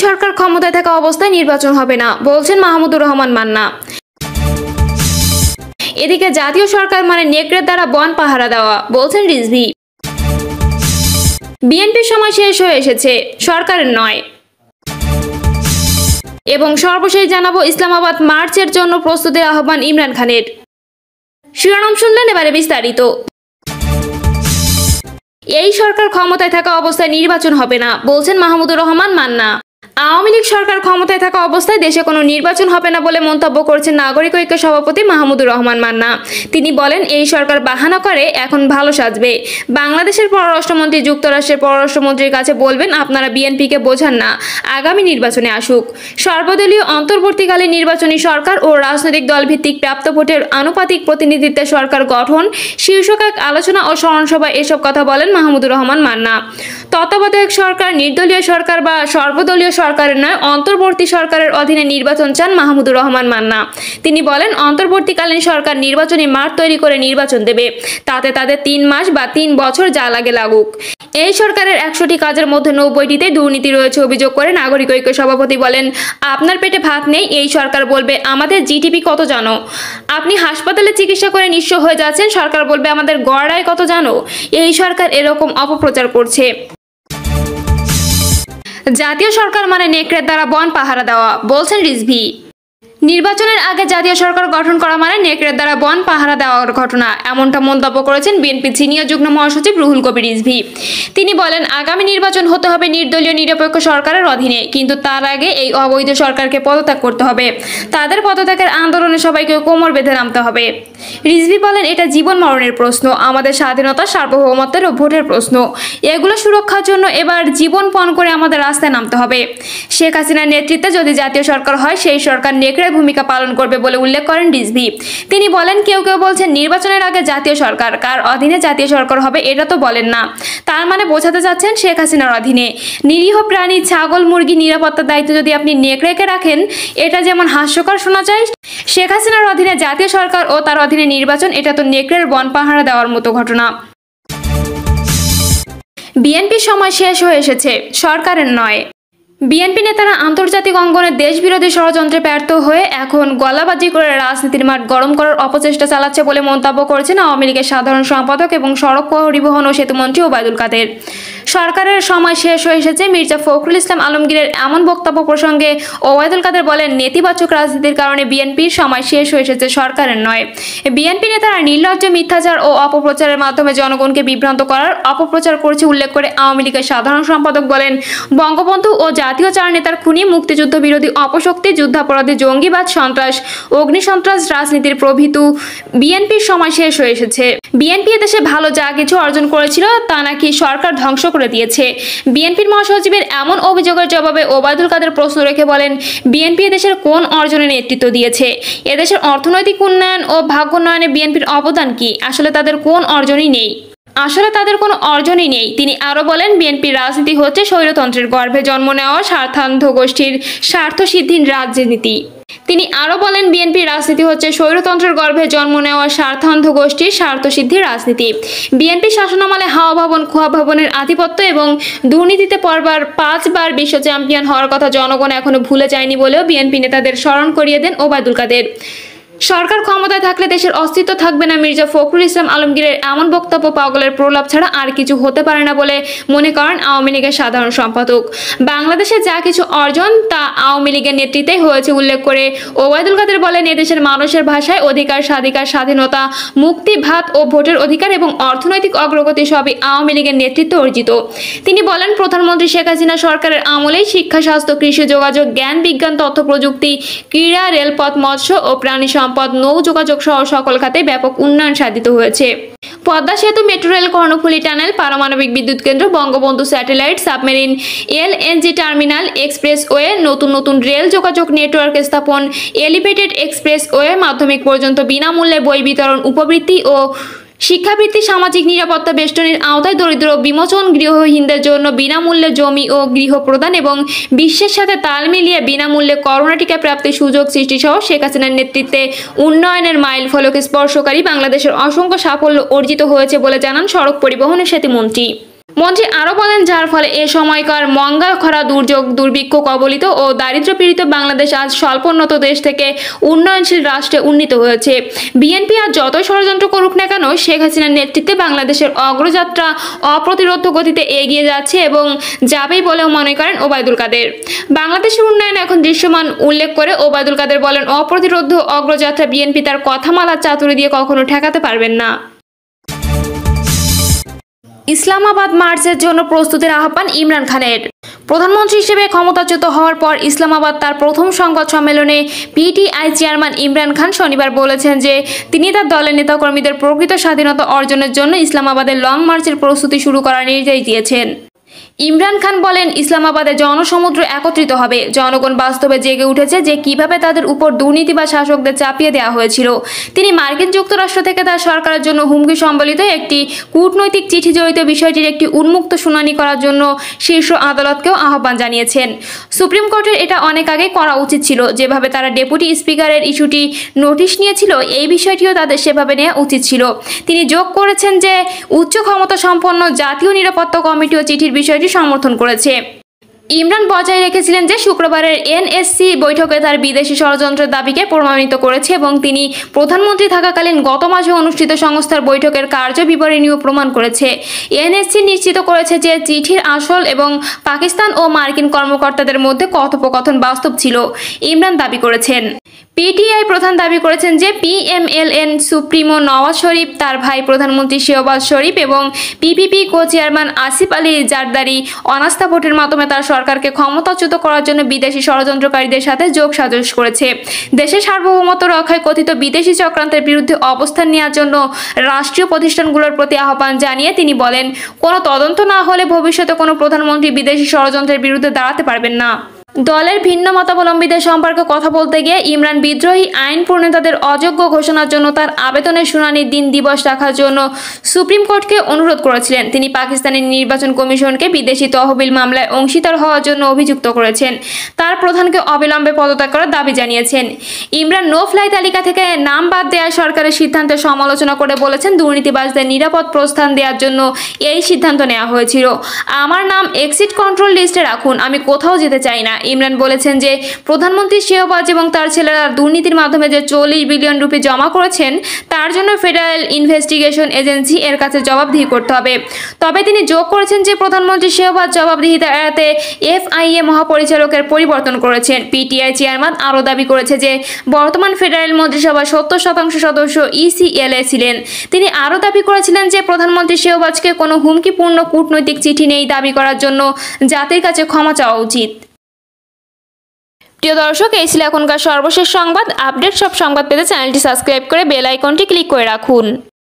সরকার ক্ষমতায় থাকা অবস্থায় নির্বাচন হবে না বলছেন মাহমুদুর রহমান মান্না। এদিকে জাতীয় সরকার মানে নেকড়ের দ্বারা বন পাহারা দেওয়া বলছেন রিজভী। বিএনপির সময় শেষ হয়ে এসেছে, সরকারের নয়। এবং সর্বশেষ জানাবো ইসলামাবাদ মার্চের জন্য প্রস্তুতির আহ্বান ইমরান খানের। শিরোনাম শুনলেন, এবারে বিস্তারিত। এই সরকার ক্ষমতায় থাকা অবস্থায় নির্বাচন হবে না বলছেন মাহমুদুর রহমান মান্না। আওয়ামী লীগ সরকার ক্ষমতায় থাকা অবস্থায় দেশে কোনো নির্বাচন হবে না বলে মন্তব্য করেছেন নাগরিক ঐক্য সভাপতি মাহমুদুর রহমান মান্না। তিনি বলেন, এই সরকার বাহানা করে এখন ভালো সাজবে। বাংলাদেশের পররাষ্ট্রমন্ত্রী যুক্তরাষ্ট্রের পররাষ্ট্রমন্ত্রীর কাছে বলবেন, আপনারা বিএনপিকে বোঝান না, আগামী নির্বাচনে আসুক। সর্বদলীয় অন্তর্বর্তীকালীন নির্বাচনী সরকার ও রাজনৈতিক দলভিত্তিক প্রাপ্ত ভোটের আনুপাতিক প্রতিনিধিত্বের সরকার গঠন শীর্ষক এক আলোচনা ও স্মরণসভায় এসব কথা বলেন মাহমুদুর রহমান মান্না। তত্ত্বাবধায়ক সরকার, নির্দলীয় সরকার বা সর্বদলীয় সরকারের নয়, অন্তর্বর্তী সরকারের অধীনে নির্বাচন চান মাহমুদুর রহমান মান্না। তিনি বলেন, অন্তর্বর্তীকালীন সরকার নির্বাচনী মাঠ তৈরি করে নির্বাচন দেবে, তাতে তাদের 3 মাস বা 3 বছর যা লাগে লাগুক। এই সরকারের 100টি কাজের মধ্যে 90টিতে দুর্নীতি রয়েছে অভিযোগ করে নাগরিক ঐক্য সভাপতি বলেন, আপনার পেটে ভাত নেই, এই সরকার বলবে আমাদের জিডিপি কত জানো? আপনি হাসপাতালে চিকিৎসা করে নিঃস্ব হয়ে যাচ্ছেন, সরকার বলবে আমাদের গড় আয় কত জানো? এই সরকার এরকম অপপ্রচার করছে। জাতীয় সরকার মানে নেকড়ের দ্বারা বন পাহারা দেওয়া বলছেন রিজভী। নির্বাচনের আগে জাতীয় সরকার গঠন করা মানে নেকড়ের দ্বারা বন পাহারা দেওয়ার ঘটনা, এমনটা মন্তব্য করেছেন বিএনপি সিনিয়র যুগ্ম মহাসচিব রুহুল কবির রিজভী। তিনি বলেন, আগামী নির্বাচন হতে হবে নির্দলীয় নিরপেক্ষ সরকারের অধীনে, কিন্তু তার আগে এই অবৈধ সরকারকে পদত্যাগ করতে হবে। তাদের পদত্যাগের আন্দোলনে সবাইকে কোমর বেঁধে নামতে হবে। রিজভী বলেন, এটা জীবন মরণের প্রশ্ন, আমাদের স্বাধীনতা, সার্বভৌমত্বের ও ভোটের প্রশ্ন। এগুলো সুরক্ষার জন্য এবার জীবন পণ করে আমাদের রাস্তায় নামতে হবে। শেখ হাসিনার নেতৃত্বে যদি জাতীয় সরকার হয়, সেই সরকার নেকড়ের ভূমিকা পালন করবে বলে উল্লেখ করেন রিজভী। তিনি বলেন, কেউ কেউ বলছেন নির্বাচনের আগে জাতীয় সরকার, কার অধীনে জাতীয় সরকার হবে এটা তো বলেন না। তার মানে বোঝাতে চাচ্ছেন শেখ হাসিনার অধীনে। নিরীহ প্রাণী, ছাগল, মুরগি নিরাপত্তার দায়িত্ব যদি আপনি নেকড়েকে রাখেন, এটা যেমন হাস্যকর শোনা যায়। শেখ হাসিনার অধীনে জাতীয় সরকার ও তার অধীনে নির্বাচন, এটা তো নেকড়ের বন পাহারা দেওয়ার মতো ঘটনা। বিএনপির সময় শেষ হয়ে এসেছে, সরকারের নয়। বিএনপি নেতারা আন্তর্জাতিক অঙ্গনে দেশবিরোধী ষড়যন্ত্রে ব্যর্থ হয়ে এখন গলাবাজি করে রাজনীতির মাঠ গরম করার অপচেষ্টা চালাচ্ছে বলে মন্তব্য করেছেন আওয়ামী লীগের সাধারণ সম্পাদক এবং সড়ক পরিবহন ও সেতুমন্ত্রী ওবায়দুল কাদের। সরকারের সময় শেষ হয়ে এসেছে মির্জা ফখরুল ইসলাম আলমগীরের এমন বক্তব্য প্রসঙ্গে ওবায়দুল কাদের বলেন, নেতিবাচক রাজনীতির কারণে বিএনপির সময় শেষ হয়ে এসেছে, সরকারের নয়। বিএনপি নেতারা নির্লজ্জ মিথ্যাচার ও অপপ্রচারের মাধ্যমে জনগণকে বিভ্রান্ত করার অপপ্রচার করছে উল্লেখ করে আওয়ামী লীগের সাধারণ সম্পাদক বলেন, বঙ্গবন্ধু ও জাতীয় চার নেতার খুনি, মুক্তিযুদ্ধ বিরোধী অপশক্তি, যুদ্ধাপরাধী, জঙ্গিবাদ, সন্ত্রাস, অগ্নিসন্ত্রাস রাজনীতির প্রভৃতি বিএনপির সময় শেষ হয়ে এসেছে। বিএনপি এদেশে ভালো যা কিছু অর্জন করেছিল তা নাকি সরকার ধ্বংস করে দিয়েছে। বিএনপির মহাসচিবের এমন অভিযোগের জবাবে ওবায়দুল কাদের প্রশ্ন রেখে বলেন, বিএনপি এদেশের কোন অর্জনে নেতৃত্ব দিয়েছে? এদেশের অর্থনৈতিক উন্নয়ন ও ভাগ্যোন্নয়নে বিএনপির অবদান কি? আসলে তাদের কোনো অর্জনই নেই। তিনি আরো বলেন, বিএনপির রাজনীতি হচ্ছে স্বৈরতন্ত্রের গর্ভে জন্ম নেওয়া স্বার্থান্ধ গোষ্ঠীর স্বার্থসিদ্ধির রাজনীতি। তিনি আরো বলেন, বিএনপির রাজনীতি হচ্ছে স্বৈরতন্ত্রের গর্ভে জন্ম নেওয়া স্বার্থান্ধ গোষ্ঠীর স্বার্থসিদ্ধির রাজনীতি। বিএনপি শাসনামলে হাওয়া ভবন, খোয়া ভবনের আধিপত্য এবং দুর্নীতিতে পরবার 5 বার বিশ্ব চ্যাম্পিয়ন হওয়ার কথা জনগণ এখনো ভুলে যায়নি বলেও বিএনপি নেতাদের স্মরণ করিয়ে দেন ওবায়দুল কাদের। সরকার ক্ষমতায় থাকলে দেশের অস্তিত্ব থাকবে না, মির্জা ফখরুল ইসলাম আলমগীরের এমন বক্তব্য পাগলের প্রলাপ ছাড়া আর কিছু হতে পারে না বলে মনে করেন আওয়ামী লীগের সাধারণ সম্পাদক। বাংলাদেশে যা কিছু অর্জন তা আওয়ামী লীগের নেতৃত্বেই হয়েছে উল্লেখ করে ওবায়দুল কাদের বলেন, এদেশের মানুষের ভাষায় অধিকার, স্বাধিকার, স্বাধীনতা, মুক্তি, ভাত ও ভোটের অধিকার এবং অর্থনৈতিক অগ্রগতি সবই আওয়ামী লীগের নেতৃত্বে অর্জিত। তিনি বলেন, প্রধানমন্ত্রী শেখ হাসিনা সরকারের আমলেই শিক্ষা, স্বাস্থ্য, কৃষি, যোগাযোগ, জ্ঞান, বিজ্ঞান, তথ্য প্রযুক্তি, ক্রীড়া, রেলপথ, মৎস্য ও প্রাণী সম্পদ, নৌ যোগাযোগ সহ সকল খাতে ব্যাপক উন্নয়ন সাধিত হয়েছে। পদ্মা সেতু, মেট্রো রেল, কর্ণফুলী টানেল, পারমাণবিক বিদ্যুৎ কেন্দ্র, Bangabandhu satellite, submarine, LNG terminal, expressway, নতুন রেল যোগাযোগ নেটওয়ার্ক স্থাপন, এলিভেটেড এক্সপ্রেসওয়ে, মাধ্যমিক পর্যন্ত বিনামূল্যে বই বিতরণ, উপবৃত্তি ও শিক্ষাবৃত্তি, সামাজিক নিরাপত্তা বেষ্টনীর আওতায় দরিদ্র বিমোচন, গৃহহীনদের জন্য বিনামূল্যে জমি ও গৃহ প্রদান এবং বিশ্বের সাথে তাল মিলিয়ে বিনামূল্যে করোনা টিকা প্রাপ্তির সুযোগ সৃষ্টি সহ শেখ হাসিনার নেতৃত্বে উন্নয়নের মাইল ফলক স্পর্শকারী বাংলাদেশের অসংখ্য সাফল্য অর্জিত হয়েছে বলে জানান সড়ক পরিবহন ও সেতুমন্ত্রী। মন্ত্রী আরও বলেন, যার ফলে এ সময়কার মঙ্গা খরা, দুর্যোগ, দুর্ভিক্ষ কবলিত ও দারিদ্র্যপীড়িত বাংলাদেশ আজ স্বল্পোন্নত দেশ থেকে উন্নয়নশীল রাষ্ট্রে উন্নীত হয়েছে। বিএনপি আর যতই ষড়যন্ত্র করুক না কেন, শেখ হাসিনার নেতৃত্বে বাংলাদেশের অগ্রযাত্রা অপ্রতিরোধ গতিতে এগিয়ে যাচ্ছে এবং যাবেই বলেও মনে করেন ওবায়দুল কাদের। বাংলাদেশের উন্নয়ন এখন দৃশ্যমান উল্লেখ করে ওবায়দুল কাদের বলেন, অপ্রতিরোধ অগ্রযাত্রা বিএনপি তার কথামালার চাতুরি দিয়ে কখনো ঠেকাতে পারবেন না। ইসলামাবাদ মার্চের জন্য প্রস্তুতির আহ্বান ইমরান খানের। প্রধানমন্ত্রী হিসেবে ক্ষমতাচ্যুত হওয়ার পর ইসলামাবাদ তার প্রথম সংবাদ সম্মেলনে পিটিআই চেয়ারম্যান ইমরান খান শনিবার বলেছেন যে তিনি তার দলের নেতাকর্মীদের প্রকৃত স্বাধীনতা অর্জনের জন্য ইসলামাবাদের লং মার্চের প্রস্তুতি শুরু করার নির্দেশ দিয়েছেন। ইমরান খান বলেন, ইসলামাবাদে জনসমুদ্র একত্রিত হবে। জনগণ বাস্তবে জেগে উঠেছে যে কিভাবে তাদের উপর দুর্নীতি বা শাসকদের চাপিয়ে দেওয়া হয়েছিল। তিনি মার্কিন যুক্তরাষ্ট্র থেকে তার সরকারের জন্য হুমকি সম্বলিত একটি কূটনৈতিক চিঠি জড়িত বিষয়টির একটি উন্মুক্ত শুনানি করার জন্য শীর্ষ আদালতকেও আহ্বান জানিয়েছেন। সুপ্রিম কোর্টের এটা অনেক আগে করা উচিত ছিল। যেভাবে তারা ডেপুটি স্পিকারের ইস্যুটি নোটিশ নিয়েছিল, এই বিষয়টিও তাদের সেভাবে নেওয়া উচিত ছিল। তিনি যোগ করেছেন যে উচ্চ ক্ষমতা সম্পন্ন জাতীয় নিরাপত্তা কমিটিও চিঠির বিষয়টি সমর্থন করেছে। ইমরান বজায় রেখেছিলেন যে শুক্রবারের এনএসসি বৈঠকে তার বিদেশি ষড়যন্ত্রের দাবিকে প্রমাণিত করেছে এবং তিনি প্রধানমন্ত্রী থাকাকালীন গত মাসে অনুষ্ঠিত সংস্থার বৈঠকের কার্য বিবরণীও প্রমাণ করেছে। এনএসসি নিশ্চিত করেছে যে চিঠির আসল এবং পাকিস্তান ও মার্কিন কর্মকর্তাদের মধ্যে কথোপকথন বাস্তব ছিল, ইমরান দাবি করেছেন। পিটিআই প্রধান দাবি করেছেন যে পিএমএলএন সুপ্রিমো নওয়াজ শরীফ, তার ভাই প্রধানমন্ত্রী শেহবাজ শরীফ এবং PPP co chairman Asif Ali Zardari অনাস্থা ভোটের মাধ্যমে তার সরকারকে ক্ষমতাচ্যুত করার জন্য বিদেশি ষড়যন্ত্রকারীদের সাথে যোগসাজশ করেছে। দেশের সার্বভৌমত্ব রক্ষায় কথিত বিদেশি চক্রান্তের বিরুদ্ধে অবস্থান নেওয়ার জন্য রাষ্ট্রীয় প্রতিষ্ঠানগুলোর প্রতি আহ্বান জানিয়ে তিনি বলেন, কোনো তদন্ত না হলে ভবিষ্যতে কোনো প্রধানমন্ত্রী বিদেশি ষড়যন্ত্রের বিরুদ্ধে দাঁড়াতে পারবেন না। দলের ভিন্ন মতাবলম্বীদের সম্পর্কে কথা বলতে গিয়ে ইমরান বিদ্রোহী আইন প্রণেতাদের অযোগ্য ঘোষণার জন্য তার আবেদনের শুনানির দিন দিবস রাখার জন্য সুপ্রিম কোর্টকে অনুরোধ করেছিলেন। তিনি পাকিস্তানের নির্বাচন কমিশনকে বিদেশি তহবিল মামলায় অংশীদার হওয়ার জন্য অভিযুক্ত করেছেন। তার প্রধানকে অবিলম্বে পদত্যাগ করার দাবি জানিয়েছেন। ইমরান নো ফ্লাই তালিকা থেকে নাম বাদ দেওয়ার সরকারের সিদ্ধান্তের সমালোচনা করে বলেছেন, দুর্নীতিবাজদের নিরাপদ প্রস্থান দেওয়ার জন্য এই সিদ্ধান্ত নেওয়া হয়েছিল। আমার নাম এক্সিট কন্ট্রোল লিস্টে রাখুন, আমি কোথাও যেতে চাই না। ইমরান বলেছেন যে প্রধানমন্ত্রী শেহবাজ এবং তার ছেলেরা দুর্নীতির মাধ্যমে যে 40 বিলিয়ন রুপি জমা করেছেন তার জন্য ফেডারেল ইনভেস্টিগেশন এজেন্সি এর কাছে জবাবদিহি করতে হবে। তবে তিনি যোগ করেছেন যে প্রধানমন্ত্রী শেহবাজ জবাবদিহিতা এড়াতে এফআইএ মহাপরিচালকের পরিবর্তন করেছেন। পিটিআই চেয়ারম্যান আরও দাবি করেছে যে বর্তমান ফেডারেল মন্ত্রিসভার 70% সদস্য ইসিএলএ ছিলেন। তিনি আরও দাবি করেছিলেন যে প্রধানমন্ত্রী শেহবাজকে কোনো হুমকিপূর্ণ কূটনৈতিক চিঠি নেই দাবি করার জন্য জাতির কাছে ক্ষমা চাওয়া উচিত। প্রিয় দর্শক, এই ছিল এখনকার সর্বশেষ সংবাদ। আপডেট সব সংবাদ পেতে চ্যানেলটি সাবস্ক্রাইব করে বেল আইকনটি ক্লিক করে রাখুন।